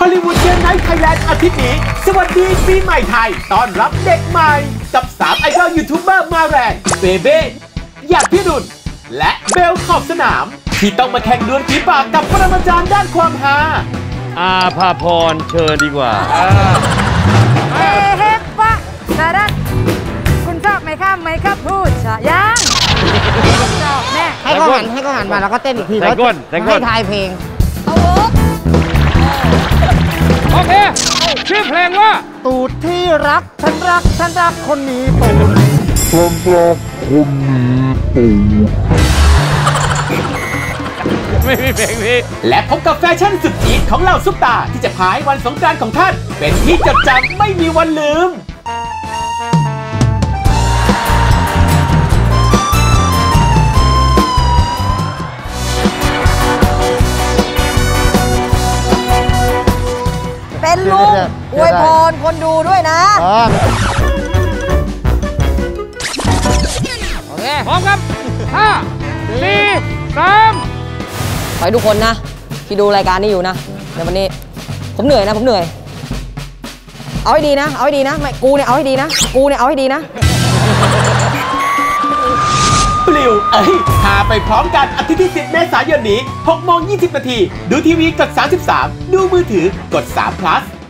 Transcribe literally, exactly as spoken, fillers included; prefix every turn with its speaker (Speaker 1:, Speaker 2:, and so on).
Speaker 1: ฮอลลีวูดเกมไนท์ไทยแลนด์อาทิตย์นี้สวัสดีปีใหม่ไทยต้อนรับเด็กใหม่กับสามไอดอลยูทูบเบอร์มาแรงเบเบ้หยาดพี่ดุลและเบลขอบสนามที่ต้องมาแข่งดวลฝีปากกับปรมาจารย์ด้านความฮา
Speaker 2: อาภาพรเชิญดีกว่า
Speaker 3: เฮ้เฮ้ปะสารัตคุณชอบไหมครับไหมครับพูดชะยังชอบแน่
Speaker 4: ให้เขาหันให้เขาหันมาแล้วก็เต้นอีกทีแล้วให้ทายเพลง
Speaker 2: โอเคชื่อเพลงว่า
Speaker 4: ตูดที่รักฉันรักฉันรักคนนี้ตูด
Speaker 1: ฉันรักคนนี้ตูด
Speaker 2: ไม่มีเพลงนี้
Speaker 1: และพบกับแฟชั่นสุดจี๊ดของเหล่าซุปตาที่จะพาให้วันสงกรานต์ของท่านเป็นที่จดจำไม่มีวันลืม
Speaker 3: เป็นลุงอวยพรคนดูด้วยนะ
Speaker 2: โอเคพร้อมครับห้าสี่สาม
Speaker 5: ขอให้ทุกคนนะที่ดูรายการนี้อยู่นะในวันนี้ผมเหนื่อยนะผมเหนื่อยเอาให้ดีนะเอาให้ดีนะไม่กูเนี่ยเอาให้ดีนะกูเนี่ยเอาให้ดีนะ
Speaker 1: ปลิวเอ้ยพาไปพร้อมกันอาทิตย์ที่สิบเมษายนนี้หกโมงยี่สิบนาทีดูทีวีกดสามสิบสามดูมือถือกดสาม plus